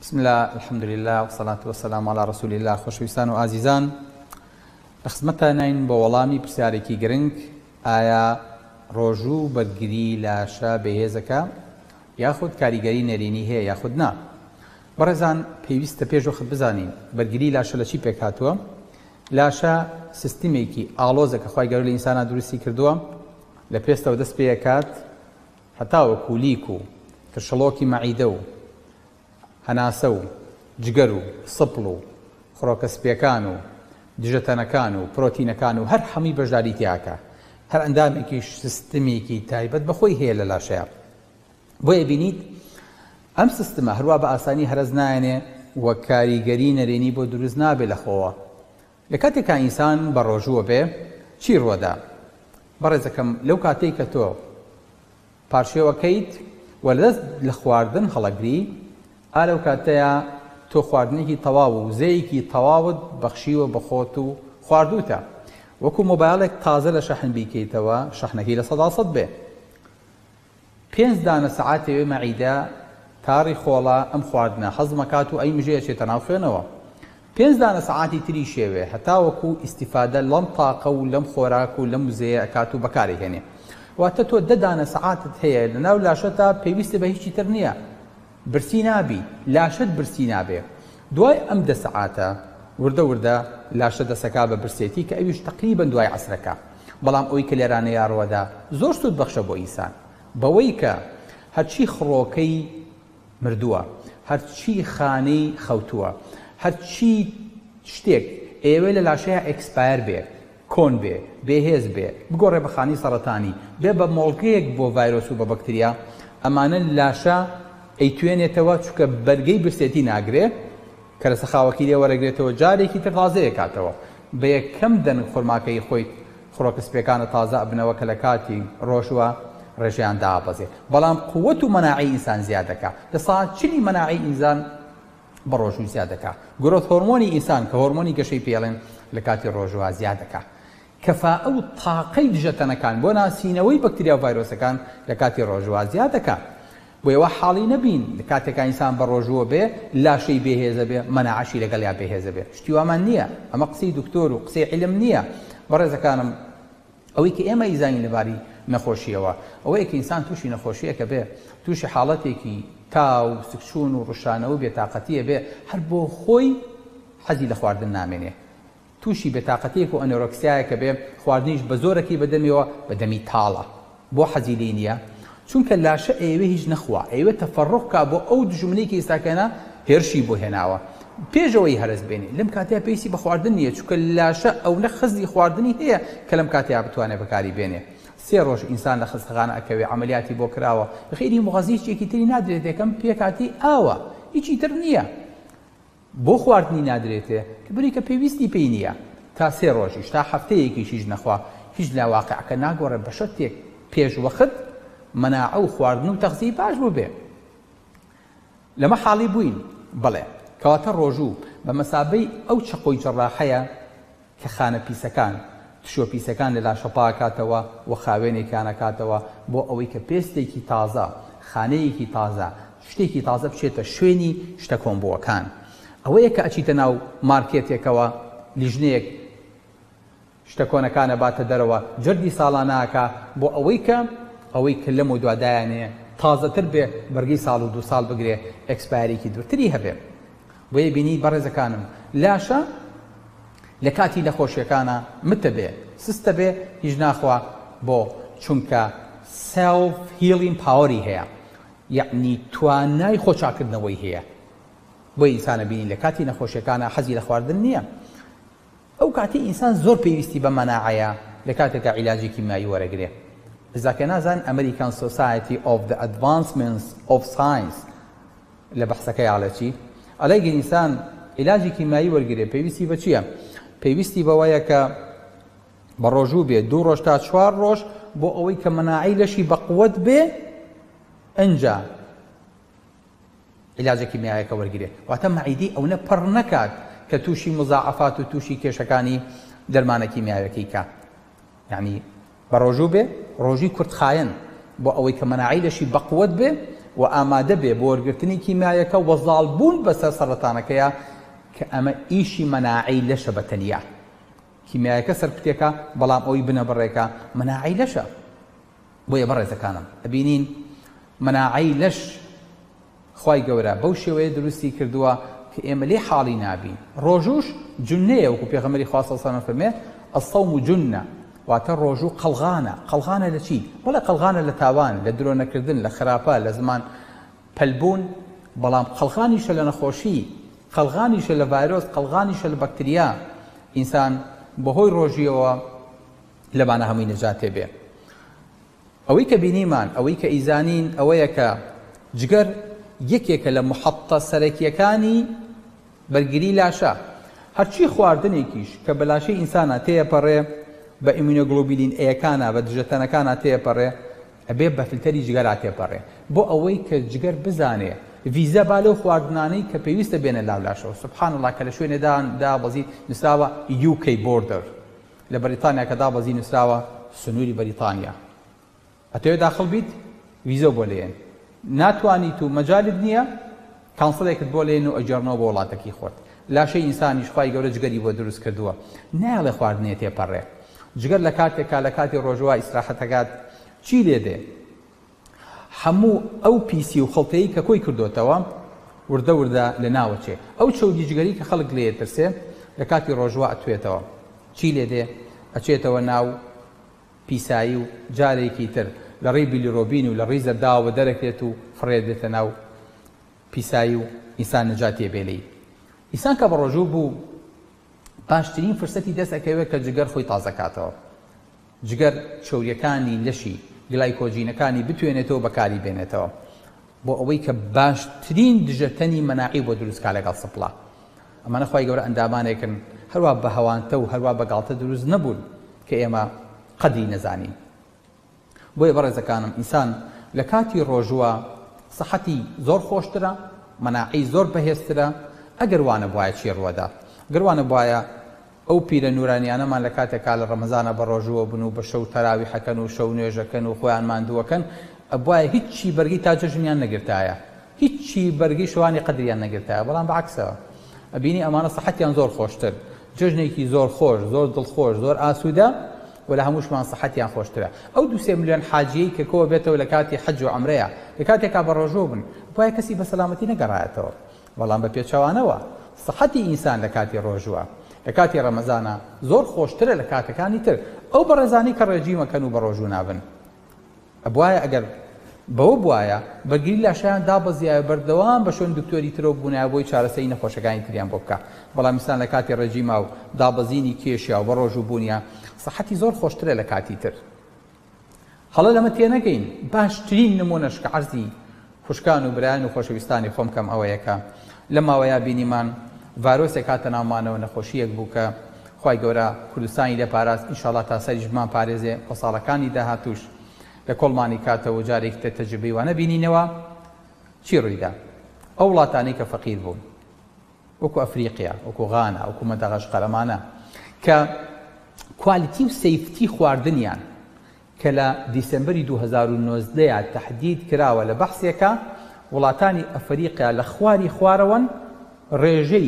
بسم الله الحمد لله والصلاة والسلام على رسول الله. خۆشەویستان و ئازیزان، لە خزمەتە نین بۆ وەڵامی پرسیارێکی گرنگ: ئایا ڕۆژوو بەرگری لاشە بەهێزەکە یاخود کاریگەری نەرێنی هەیە یاخود نا؟ بەڕێزان، پێویستە پێشوەخت بزانین بەرگری لاشە لە چی پێک هاتووە. لاشە سیستمێکی ئاڵۆزە کە خوای گەورە لە ئینسانە دروستی کردووە، لە پێستەوە دەست پێ دەکات هەتاوەکو لیک و کرشەڵۆکی مەعیدە و هەناسە و جگەر و سپڵ و خڕۆکە سپیەکان و دژەتەنەکان و پرۆتینەکان و هەر هەمی بەشداری تیاکە. هەر ئەندامێکیش سیستمێکی تایبەت بەخۆی هەیە لە لاشەیە. بۆیە بینیت ئەم سیستمە هەروە بە ئاسانی هەرز نایەنێ وە کاریگەری نەرێنی بۆ دروست نابێت لەخۆوە. لە کاتێکە ئینسان بە ڕۆژووە بێ چی ڕوەدا؟ بەڕێزەکەم، لەو کاتێک کە تۆ پاشێوەکەیت وەلەدەست لە خواردن هەڵەگری، ئالەو کاتەیە تۆ خواردنێکی تەواو و وزەیەکی تەواوت بەخشیوە بە خۆت و خواردوتە. وەکو مۆبایلێک تازە لە شەحن بیکەیتەوە، شەحنەکەی لە 100% بێ، 5 دانە سەعاتێ مەعیدە تاڕی خۆڵە ئەم خواردنە حەزمەکات و ئەی مژەیە چێتە ناو خوێنەوە. 5 دانە سەعاتی تری شێوێ هەتاوەکو ئیستیفادە لەم تاقە و لەم خۆراک و لەم وزەیە ئەکات و بەکارێهێنێ. واتە تۆ 10 دانە سەعاتت هەیە لە ناو لاشەتا، پێویستە بە هیچی تر نییە، برسی نابی، لاشت برسی نابێ. دوای ئەم 10 سەعاتە وردە وردە لاشە دەسەکا بە برسێتی کە ئەویش تقریبا دوای عەسرەکە. بەڵام ئەوی کە لێرانە یاڕوەدا زۆر سوود بەخشە بۆ ئینسان، بەوەی کە هەرچی خڕۆکەی مردووە، هەرچی خانەی خەوتووە، هەرچی شتێک ئێوە لە لاشەیە ئەکسپایر بێ، کۆن بێ، بێهێز بێ، بگۆڕێ بە خانی سەرەتانی، بێ بە مۆڵگەیەک بۆ ڤایرۆس و بە بەکتریا، ئەمانە لاشە ئەیتوێنێتەوە، چونکە بەرگەی برسێتی ناگرێ کە لە سەخاوەکی لێ وەرەگرێتەوە، جارێکی تر تازەیە کاتەوە. بە یەکەم دەن خورماکەی خۆی خڕۆکە سپیەکانە تازە ئەبنەوە کە لە کاتی ڕۆژوە ڕێژەیان دابەزێ. بەڵام قووەت و مەناعی ئینسان زیادەکە. لە ساعت چلی مەناعی ئینسان بە ڕۆژوو زیادەکە. گرۆت هۆرمۆنی ئینسان کە هۆرمۆنی گەشەی پێڵێن لە کاتی ڕۆژوە زیادەکە. کەفاءە و تاقەی دژەتەنەکان بۆ ناسینەوەی بەکتریا و ڤایرۆسەکان لە کاتی ڕۆژوە زیادەکە. بۆیەوە حاڵی نەبین لە کاتێکە ئینسان بە ڕۆژووە بێ لاشەی بێهێزە بێ، مەناعەشی لەگەڵ یا بێهێزە بێ. شتی وامان نییە، ئەمە قسەی دکتۆر و قسەی عیلم نییە. بەڕێزەکانم، ئەوەی کە ئێمە ئیزانین لەباری نەخۆشیەوە، ئەوەیە کە ئینسان تووشی نەخۆشیەکە بێ، تووشی حاڵەتێکی تاو سکشون و ڕشانەوە بێتاقەتیە بێ، هەر بۆ خۆی حەزی لە خواردن نامێنێ، تووشی بێتاقەتیەک و ئەنۆرەکسیایەکە بێ، خواردنیش بە زۆرەکی بەدەمیەوە بەدەمی تاڵە. بۆ حەزی لێ نییە؟ چونکە لاشە ئێوە هیچ نەخوا، ئێوە تەفەڕۆکە بۆ ئەو دژمنەیەکی ئێستاکەنە هێرشی بۆ هێناوە پێشەوەی هەرس بێنێ. لەم کاتەیە پێویستی بە خواردن نییە، چونکە لاشە ئەو نەخزی خواردنی هەیە کە لەم کاتەیە بتوانێت بەکاری بێنێ. 3 ڕۆژ ئینسان لە خستەخانە ئەکەوێ، عەمەلیاتی بۆ کراوە، خەیری مغەزییەکی تری نادرێت، یەکەم پێکاتی ئاوە، هیچی تر نییە. بۆ خواردنی نادرێتێ کە بری کە پێویستی پێی نییە. تا 3 ڕۆژیش تا هەفتەیەکیش هیچ نەخوا، هیچ لا واقعەکە ناگۆڕێ بە شەرتێک پێش وەخت مەناعە و خواردن و تەغذیەی باش بوو بێ. لەمە حاڵی بووین، بەڵێ کەواتە ڕۆژوو بە مەسابەی ئەو چەقۆی جەڕاحەیە کە خانە پیسەکان، تشۆ پیسەکان لە لاشە پاکاتەوە و خاوێنێکیان ئەکاتەوە بۆ ئەوەی کە پێستێکی تازە، خانەیەکی تازە، شتێکی تازە بچێتە شوێنی شتە کۆمبووەکان. ئەوەیە کە ئەچیتە ناو مارکێتێکەوە، لیژنەیەک شتە کۆنەکانە باتە دەرەوە، جردی ساڵاناکە بۆ ئەوەی کە لەم و دوادایانێ تازەتر بێ، بەرگی ساڵ و 2 ساڵ بگرێ، ئەکسپایریکی دوورتری هەبێ. بۆیە بینی بەڕێزەکانم، لاشە لە کاتی نەخۆشیەکانە متە بێ، سستە بێ، هیچ ناخوا بۆ، چونکە سێلف هیلین پاوەری هەیە، یعنی توانای خۆچاکردنەوەی هەیە. بۆی ئینسانە بینی لە کاتی نەخۆشیەکانە حەزی لە خواردن نییە. ئەو کاتی ئینسان زۆر پێویستی بە مەناعەیە لە کاتێکە عیلاجی کیمیایی وەرەگرێ. ئەزاکە نازان ئەمریکان سۆسایەتی ئۆف دە ئەدڤانسمنتس ئۆف ساینس لە بەحسەکەی ئاڵەچی ئەلەیگە ئینسان عیلاجی کیمیایی وەرگرێ، پێویستی بە چییە؟ پێویستی بەوەیە کە بە ڕۆژوو بێ 2 ڕۆژ تا 4 ڕۆژ بۆ ئەوەی کە مەناعی لەشی بەقووەت بێ، ئەنجا عیلاجە کیمیاییەکە وەرگرێ. واتە مەعیدی ئەو نەپڕ نەکات کە تووشی مزاعەفات و تووشی کێشەکانی دەرمانە کیمیاییەکەی کە، یعنی بە ڕۆژوو بێ، ڕۆژی کورتخایەن بۆ ئەوەی کە مەناعی لەشی بەقووەت بێ، و ئامادە بێ بۆ وەرگرتنی کیمایەکە وەزاڵبوون بەسەر سەرەتانەکەیە کە ئەمە ئیشی مەناعەی لەشە بەتەنیا کیمایەکە سەرکوتێکە بەڵام ئەوی بنە بڕێکە مەناعەی لەشە بۆیە بەڕێزەکانم ئەبینین مەناعەی لەش خوای گەورە بەو شێوەیە دروستی کردووە کە ئێمە لێ حاڵی نابین ڕۆژوش جونەیە وەکو پێغەمبەری خوا صلی الله علیه و سلم فەرمێ الصوم جنة واتە ڕۆژوو قەڵغانە لە چی؟ بەڵێ قەڵغانە لە تاوان لە درۆنەکردن لە خراپە لە زمان پەلبوون بەڵام قەڵغانیشە لە نەخۆشی قەڵغانیشە لە ڤایرۆس قەڵغانیشە لە بەکتریا ئینسان بەهۆی ڕۆژیەوە لەبانە هەمووی نەجاتێ بێ ئەوەی کە بینیمان ئەوەی کە ئیزانین ئەوەیە کە جگەر یەکێکە لە محەتە سەرەکیەکانی بەرگری لاشە هەرچی خواردنێکیش کە بە لاشەی ئینسانە تێپەڕێ بە ئیمونۆگلۆبولین ئەیەکانە بە دژەتەنەکانە تێپەڕێ ئەبێ بە فلتەری جگەرا تێپەڕێ بۆ ئەوەی کە جگەر بزانێ ڤیزە با لەو خواردنانەی کە پێویستە بێنە لاو لاشەوە سبحان الله کە لە شوێنێدان دابەزی نووسراوە UK بۆردەر لە بەریتانیا کە دابەزی نووسراوە سنووری بەریتانیا ئەتەوێ داخڵ بیت ڤیزە بۆ لێن ناتوانیت و مەجالت نییە کانسڵێکت بۆ لێن و ئەجێڕنەوە بۆ وڵاتێکی خۆت لاشەی ئینسانیش خوای گەورە جگەری بۆ دروست کردووە نایڵێ خواردنێ تێپەڕێ جگەر لە کاتێکا لە کاتی ڕۆژوای ئیسراحەتەکات چی لێ دێ هەموو ئەو پیسی و خەڵتەیی کە کۆی کردوتەوە وردە وردە لە ناوەچێ ئەو چەودی جگەری کە خەڵک لێ ترسێ لە کاتی ڕۆژوا ئەتوێتەوە چی لێ دێ ئەچێتەوە ناو پیسایی و جارێکی تر لە ڕێی بیلیرۆبین و لە ڕێی زەرداوە دەرەکرێت و فڕێدێتە ناو پیسایی و ئینسان نەجاتێ بێلەی ئینسان کە بە ڕۆژوو بوو باشترین فرسەتی دەست ئەکەوێت کە جگەر خۆی تازەکاتەوە جگەر چۆریەکانی لەشی گلایکۆجینەکانی بتوێنێتەوە بەکاری بێنێتەوە بۆ ئەوەی کە باشترین دژەتەنی مەناعی بۆ دروستکا لەگەڵ سپڵا ئەمانە خوای گەورە ئەندامانێکن هەروە بە هەوانتە و هەروە بەگاڵتە دروست نەبوون کە ئێمە قەدری نەزانین بۆیە بەڕێزەکانم ئینسان لە کاتی ڕۆژووە سەحەتی زۆر خۆشترە مەناعی زۆر بەهێزترە ئەگەر وانە بواە چی ڕوەدا گەروانە بواە ئەو پیرە نورانیانەمان لە کاتێکا لە ڕەمەزانە بە ڕۆژووە بن و بە شەو تەراویحەکەن و شەو نوێژەکەن و خۆیان ماندووەکەن ئەبواە هیچی بەرگی تا جەژنیان نەگرتایە هیچی بەرگی شوانی قەدریان نەگرتایە بەڵام بەعکسەوە ئەبینی ئەمانە سەحەتیان زۆر خۆشتر جەژنێکی زۆر خۆش زۆر دڵخۆش زۆر ئاسوودە و لە هەمووشمان سەحەتیان خۆشترە ئەو 2 ملیۆن حاجیەی کە کۆ بێتەوە لە کاتی حەج و عومرەیە لە کاتێکا بە ڕۆژوو بن بۆیە کەسی بە سەلامەتی نەگەڕایەتەوە بەڵام بە پێچەوانەوە سەحەتی ئینسان لە کاتی ڕۆژووە لە کاتی ڕەمەزانە زۆر خۆشترە لە کاتەکانی تر ئەو بەڕێزانی کە ڕێژیمەکەن و بە ڕۆژوو نابن ئەبوایە ئەگەر بەوە بواە بەرگری لاشیان دابەزیایە بەردەوام بە شوێن دکتۆری ترۆ بوونایە بۆی چارەسەری نەخۆشەکانی تریان بۆ بکە بەڵام ئینسان لە کاتی ڕێژیما و دابەزینی کێشیا و بە ڕۆژوو بوونیە سەحەتی زۆر خۆشترە لە کاتی تر هەڵە لەمە تێنەگەین باشترین نمونەش کە عەرزی خوشکان و برایان و خۆشەویستانی خۆم کەم ئەوەیەکە لە ماوەیە بینیمان ڤایرۆسێک هاتە ناومانەوە نەخۆشیەک بوو کە خوای گەورە کوردستانی لێپاراست ئینشاڵڵا تا سەریش بمان پارێزێ بە ساڵەکانی داهاتوش لە کۆڵمانی کاتەوە جارێک تە تەجربەی وانە بینینەوە چی ڕوویدا ئەو وڵاتانەی کە فەقیر بوون وەکو ئەفریقیا وەکو غانا وەکو مەدەغەشقەر ئەمانە کە کوالیتی و سەیفتی خواردنیان کە لە دیسەمبەری 2019 تەحدید کراوە لە بەحسێکە وڵاتانی ئەفریقیا لە خواری خوارەوەن ڕێژەی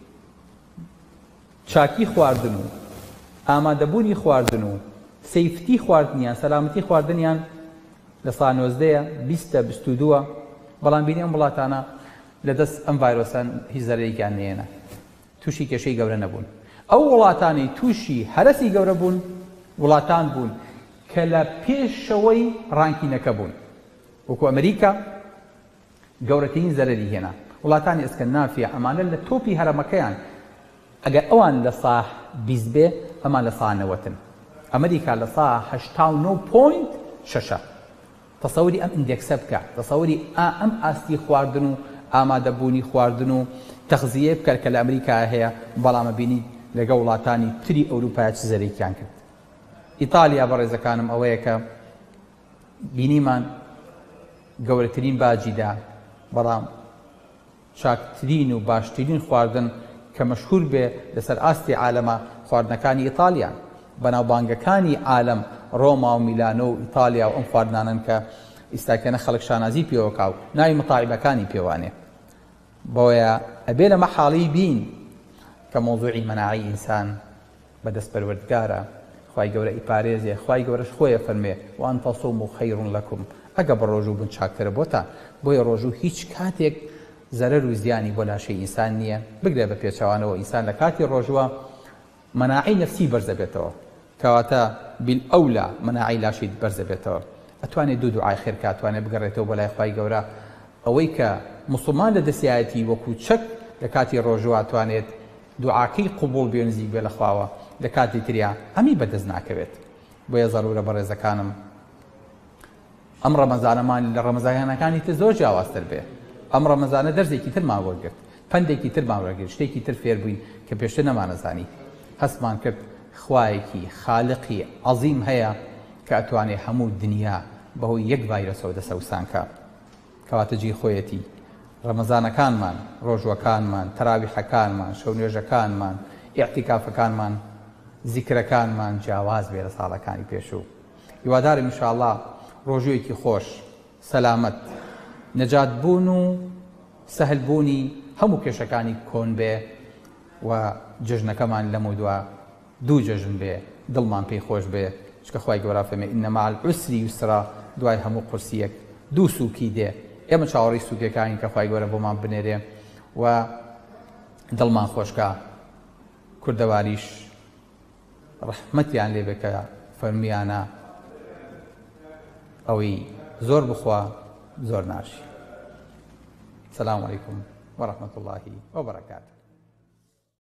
چاکی خواردن و ئامادەبوونی خواردن و سەیفتی خواردنیان سەلامەتی خواردنیان لە ساڵ 2022 بەڵام بینی ئەم وڵاتانە لەدەست ئەم ڤایرۆسان هیچ زەرەرێکیان نێنە تووشی کێشەی گەورە نەبوون ئەو وڵاتانی تووشی هەرەسی گەورە بوون وڵاتان بوون کە لە پێشەوەی ڕانکینەکە بوون وەکو ئەمریکا گەورەترین زەرەری هێنا وڵاتانی ئەسکەندنافیا ئەمانە لە تۆپی هەرەمەکەیان ئەگەر ئەوان لە ساح 20 بێ ئەمان لە ساح 90 ئەمریکا لە ساح 89.6 تەسەوری ئەم ئیندێکسە بکە تەسەوری ئەم ئاستی خواردن و ئامادەبوونی خواردن و تەغزیە بکە کە لە ئەمریکا هەیە بەڵامە بینی لەگە وڵاتانی تری ئەوروپای چ زەرێکیان کرد ئیتالیا بەڕێزەکانم ئەوەیە کە بینیمان گەورەترین باجیدا بەڵام چاکترین و باشترین خواردن کە مەشهور بێ لەسەر ئاستی عالەمە خواردنەکانی ئیتالیان بەناوبانگەکانی عالەم ڕۆما و میلانۆ و ئیتالیا و ئەم خواردنانن کە ئیستاکەنە خەڵک شانازی پێوەکاو ناوی متاعیبەکانی پێوانێ بۆیە ئەبێ لە مەحاڵی بین کە مۆزوعی مەناعی ئینسان بەدەست پەروەردگارە خوای گەورە ئیپارێزێ خوای گەورەش خۆیە فەرمێ وان تەصوموا خەیر لەکم ئەگە بە ڕۆژوو بن چاکترە بۆتان بۆیە ڕۆژوو هیچ کاتێک زەرەر و زیانی بۆ لاشەی ئینسان نییە بگرێ بە پێچەوانەوە ئینسان لە کاتی ڕۆژوە مەناعی نەفسی بەرزە بێتەوە کەواتە بالئەولا مەناعی لاشیت بەرزە بێتەوە ئەتوانێت دوو دوعای خێر کاتوانێت بگەڕێتەوە بۆ لای خوای گەورە ئەوەی کە مسلمان لە دەستیایەتی وەکو چەک لە کاتی ڕۆژوە ئەتوانێت دوعاکەی قبول بێ نزیک بێ لە خواوە لە کاتی تریا هەمی بەدەست ناکەوێت بۆیە زەرورە بەڕێزەکانم ئەم ڕەمەزانەمان لە ڕەمەزانەکانی تر زۆر جیاوازتر بێ ئەم ڕەمەزانە دەرزێکی ترمان وەرگرت پندێکی ترمان وەرگرت شتێکی تر فێر بووین کە پێشتر نەمانەزانی هەستمان کرد خوایەکی خالقی عەزیم هەیە کە ئەتوانێت هەموو دنیا بەهۆی یەک ڤایرۆسەوە دەسەوسانکە کەواتە جێی خۆیەتی ڕەمەزانەکانمان ڕۆژوەکانمان تەراویحەکانمان شەو نوێژەکانمان ئیعتیکافەکانمان زیکرەکانمان جیاواز بێ لە ساڵەکانی پێشوو هیوادارم ئینشاءڵڵا ڕۆژوویەکی خۆش سەلامەت نەجات بوون و سەهل بوونی هەموو کێشەکانی کۆن بێ و جژنەکەمان لەمە دوو جەژن بێ دڵمان پێی خۆش بێ چکە خوای گەورە فەرمێ ئینە مع العسر یوسرا دوای هەموو قورسیەک دوو سووکی دێ ئێمە چاوەڕی سووکەکانی کە خوای گەورە بۆمان بنێرێ و دڵمان خۆشکە کوردەواریش ڕەحمەتیان لێ بێ کە فەرمیانە ئەوەی زۆر بخوا زۆر ناشی. السلام عليكم ورحمة الله وبركاته.